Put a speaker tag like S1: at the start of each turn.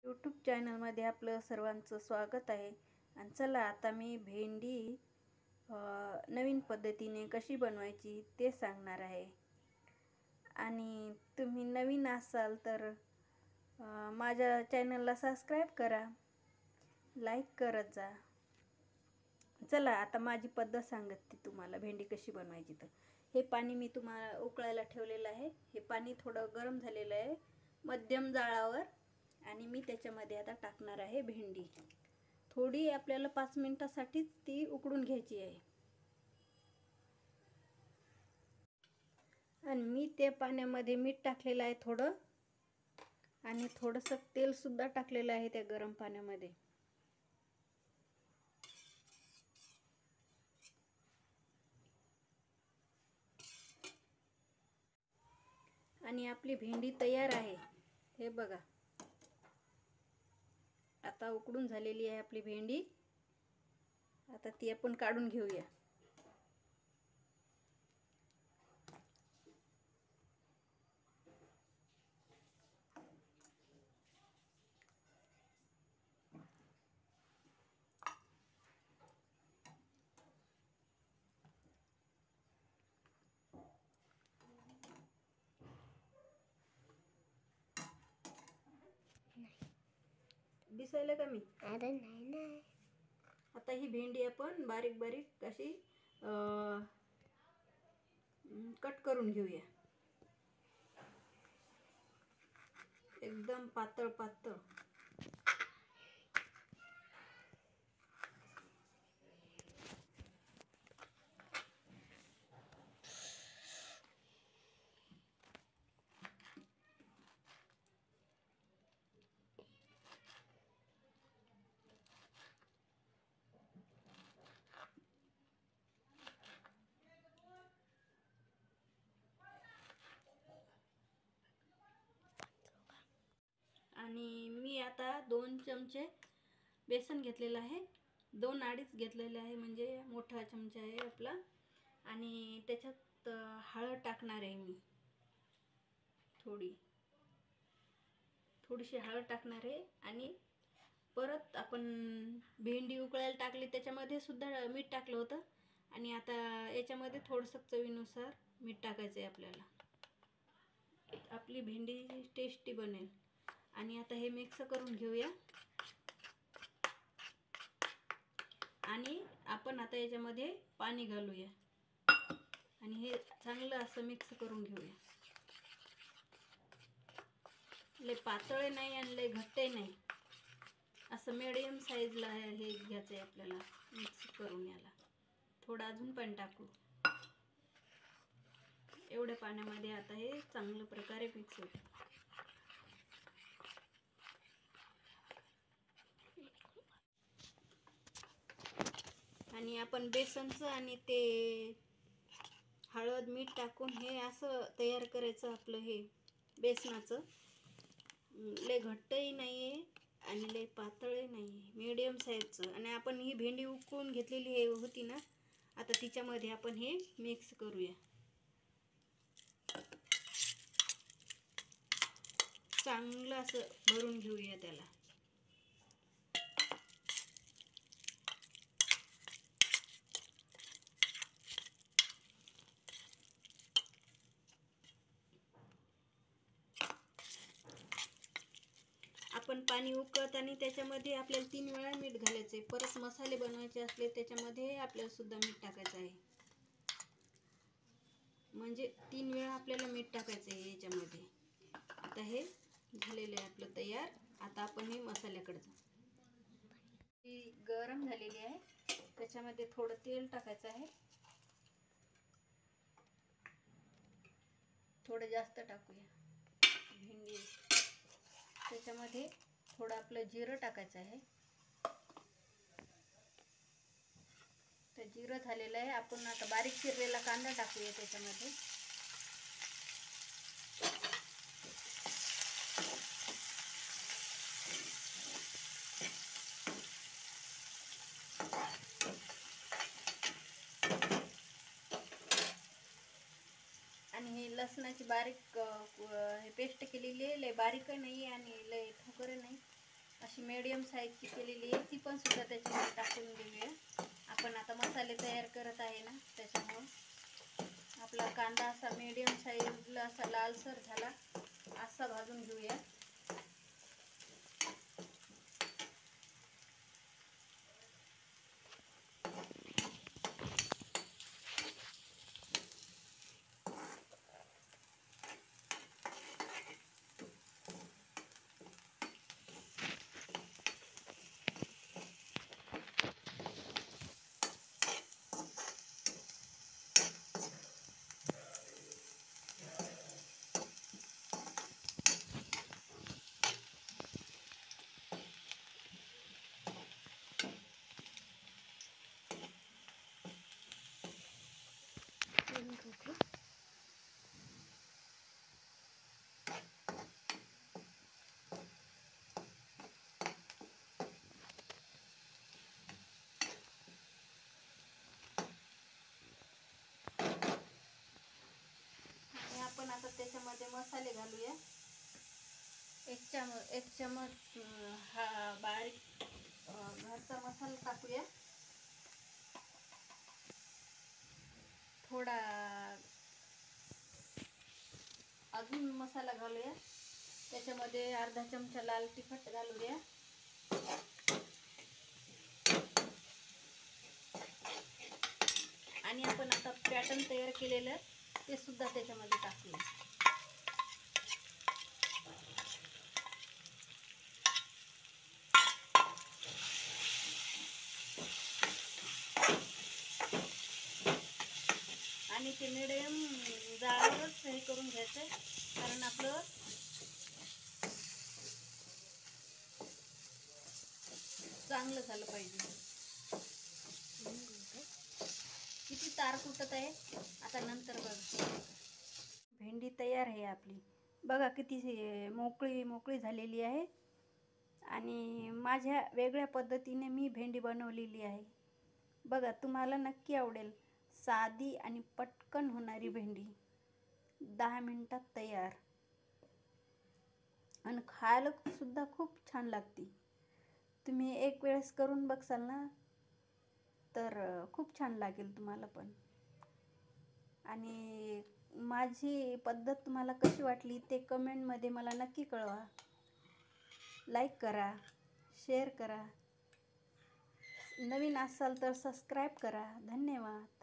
S1: YouTube चॅनलमध्ये आपलं सर्वांचं स्वागत आहे. आणि चला आता मी भेंडी नवीन पद्धतीने कशी बनवायची ते सांगणार आहे. आणि तुम्ही नवीन असाल तर माझ्या चॅनलला सबस्क्राईब करा, लाईक करत जा. चला आता माझी पद्धत सांगते तुम्हाला भेंडी कशी बनवायची. तर हे पाणी मी तुम्हाला उकळायला ठेवलेलं आहे. हे पाणी थोडं गरम झालेलं आहे मध्यम जाळावर. आणि मी त्याच्यामध्ये आता टाकणार आहे भेंडी. थोडी आपल्याला 5 मिनिटासाठीच ती उकडून घ्यायची आहे. आणि मी त्या पाण्यामध्ये मीठ टाकलेलं आहे थोडं, आणि थोडंसं तेल सुद्धा टाकलेलं आहे त्या गरम पाण्यामध्ये. आणि आपली भेंडी तयार आहे. हे बघा, आता उकडून झालेली आहे आपली भेंडी. आता ती आपण काढून घेऊया. दिसायला कमी
S2: अरे नाही.
S1: आता ही भेंडी आपण बारीक बारीक अशी कट करून घेऊया. एकदम पातळ पातळ. आणि मी आता 2 चमचे बेसन घेतलेलं आहे. 2-2.5 घेतलेले आहे, म्हणजे मोठा चमचा आहे आपला. आणि त्याच्यात हळद टाकणार आहे मी. थोडीशी हळद टाकणार आहे. आणि परत आपण भेंडी उकळायला टाकली त्याच्यामध्ये सुद्धा मीठ टाकलं होतं. आणि आता याच्यामध्ये थोडंसं चवीनुसार मीठ टाकायचं आहे आपल्याला. आपली भेंडी टेस्टी बनेल. आणि आता हे मिक्स करून घेऊया. आणि आपण आता याच्यामध्ये पाणी घालूया आणि हे चांगलं असं मिक्स करून घेऊया. लय पातळ नाही आणि लय घट्ट नाही, असं मीडियम साईजला हे घ्यायचं आहे आपल्याला. मिक्स करून याला थोडं अजून पाणी टाकू. एवढ्या पाण्यामध्ये आता हे चांगल्या प्रकारे मिक्स होईल. आणि आपण बेसनचं आणि ते हळद मीठ टाकून हे असं तयार करायचं आपलं हे बेसनाचं. लय घट्टही नाही आहे आणि लय पातळही नाही आहे, मीडियम साईजचं. आणि आपण ही भेंडी उकळून घेतलेली होती ना, आता तिच्यामध्ये आपण हे मिक्स करूया. चांगलं असं भरून घेऊया त्याला. आपण पाणी उकळताना त्याच्यामध्ये आपल्याला 3 वेळा मीठ घालायचे. परत मसाले बनवायचे असले त्याच्यामध्ये आपल्याला सुद्धा मीठ टाकायचं आहे. म्हणजे 3 वेळा आपल्याला मीठ टाकायचं आहे याच्यामध्ये. आता हे झालेलं आहे आपलं तयार. आता आपण हे मसाल्याकडे जाऊ. ही गरम झालेली आहे, त्याच्यामध्ये थोडं तेल टाकायचं आहे. थोडं जास्त टाकूया. भेंडी त्याच्यामध्ये थोडं आपलं जिरं टाकायचं आहे. तर जिरं झालेलं आहे. आपण आता बारीक चिरलेला कांदा टाकूया त्याच्यामध्ये. आणि हे लसणाची बारीक हे पेस्ट केलेली आहे. लय बारीक नाही आणि लय ठोकर नाही, अशी मीडियम साईजची केलेली आहे, ती पण सुद्धा त्याच्यामध्ये टाकून देऊया. आपण आता मसाले तयार करत आहे ना, त्याच्यामुळं आपला कांदा असा मीडियम साईजला असा लालसर झाला असा भाजून घेऊया. आपण आता त्याच्यामध्ये मसाले घालूया. एक चमच हा बारीक घरचा मसाला टाकूया. थोडा अजून मसाला घालूया. त्याच्यामध्ये अर्धा चमचा लाल तिखट घालूया. आणि आपण आता पॅटर्न तयार केलेलं ते सुद्धा त्याच्यामध्ये टाकूया. आणि ते मिडियम जाळावरच हे करून घ्यायचं, कारण आपलं चांगलं झालं पाहिजे. किती तार कुटत आहे आता, नंतर बघा. भेंडी तयार आहे आपली. बघा किती मोकळी झालेली आहे. आणि माझ्या वेगळ्या पद्धतीने मी भेंडी बनवलेली आहे. बघा, तुम्हाला नक्की आवडेल. साधी आणि पटकन होणारी भेंडी 10 मिनिटात तयार, आणि खायला सुद्धा खूप छान लागते. तुम्ही एक वेळेस करून बघसाल ना, तर खूप छान लागेल तुम्हाला पण. आणि माझी पद्धत तुम्हाला कशी वाटली ते कमेंटमध्ये मला नक्की कळवा. लाईक करा, शेअर करा, नवीन असाल तर सबस्क्राईब करा. धन्यवाद.